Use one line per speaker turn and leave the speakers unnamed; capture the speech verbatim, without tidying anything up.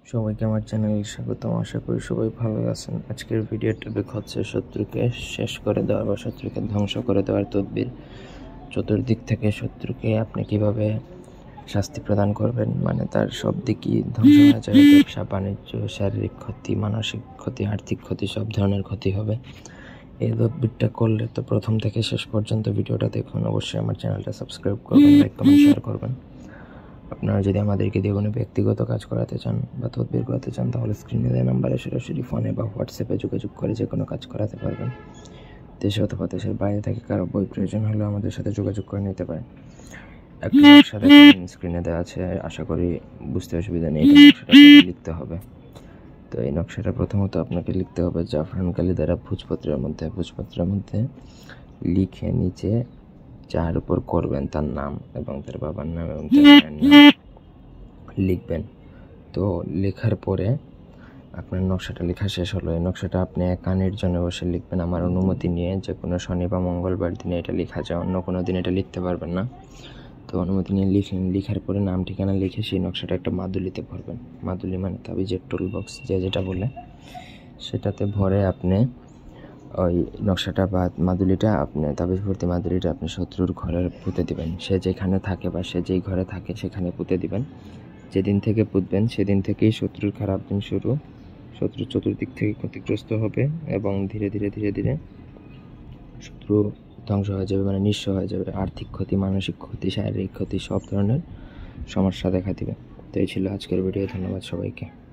সবাইকে আমার চ্যানেলে স্বাগতম। আশা করি সবাই ভালো আছেন। আজকের ভিডিও টপিক হচ্ছে শত্রুকে শেষ করে দেওয়া বা শত্রুকে ধ্বংস করে দেওয়ার তদবির। চতুর্দিক থেকে শত্রুকে আপনি কিভাবে শাস্তি প্রদান করবেন, মানে তার সব দিকই ধ্বংস হয়ে যাবে। ব্যবসা বাণিজ্য, শারীরিক ক্ষতি, মানসিক ক্ষতি, আর্থিক ক্ষতি, সব ধরনের ক্ষতি হবে। এই তদবিরটা করলে তো প্রথম থেকে শেষ পর্যন্ত ভিডিওটা দেখুন। অবশ্যই আমার চ্যানেলটা সাবস্ক্রাইব করবেন, লাইক কমেন্ট শেয়ার করবেন। আপনারা যদি আমাদেরকে দিয়ে কোনো ব্যক্তিগত কাজ করাতে চান বা তদবির করাতে চান, তাহলে স্ক্রিনে দেওয়া নাম্বারে সরাসরি ফোনে বা হোয়াটসঅ্যাপে যোগাযোগ করে যে কোনো কাজ করাতে পারবেন। দেশে অথবা দেশের বাইরে থেকে কারো বই প্রয়োজন হলে আমাদের সাথে যোগাযোগ করে নিতে পারেন। একটা নকশা দেখেন স্ক্রিনে দেওয়া আছে, আশা করি বুঝতে অসুবিধা নেই। এটা নকশাটা লিখতে হবে। তো এই নকশাটা প্রথমত আপনাকে লিখতে হবে জাফরান কালি দ্বারা ভোজপত্রের মধ্যে ভোজপত্রের মধ্যে লিখে নিচে যার উপর করবেন তার নাম এবং তার বাবার নাম এবং তার মায়ের নাম লিখবেন। তো লেখার পরে আপনার নকশাটা লেখা শেষ হলো। এই নকশাটা আপনি একা নির্জনে বসে লিখবেন, আমার অনুমতি নিয়ে। যে কোনো শনি বা মঙ্গলবার দিনে এটা লেখা যায়, অন্য কোনো দিন এটা লিখতে পারবেন না। তো অনুমতি নিয়ে লিখলেন। লিখার পরে নাম ঠিকানা লিখে সেই নকশাটা একটা মাদুলিতে ভরবেন। মাদুলি মানে তাবিজের টুল বক্স, যে যেটা বলে সেটাতে ভরে আপনি ওই নকশাটা বা মাদুলিটা আপনি তাবিজ ভর্তি মাদুলিটা আপনি শত্রুর ঘরে পুঁতে দিবেন। সে যেখানে থাকে বা সে যেই ঘরে থাকে সেখানে পুঁতে দিবেন। যেদিন থেকে পুঁতবেন সেদিন থেকেই শত্রুর খারাপ দিন শুরু। শত্রু চতুর্দিক থেকে ক্ষতিগ্রস্ত হবে এবং ধীরে ধীরে ধীরে ধীরে শত্রু ধ্বংস হয়ে যাবে, মানে নিঃস্ব হয়ে যাবে। আর্থিক ক্ষতি, মানসিক ক্ষতি, শারীরিক ক্ষতি, সব ধরনের সমস্যা দেখা দিবে। তো এই ছিল আজকের ভিডিও। ধন্যবাদ সবাইকে।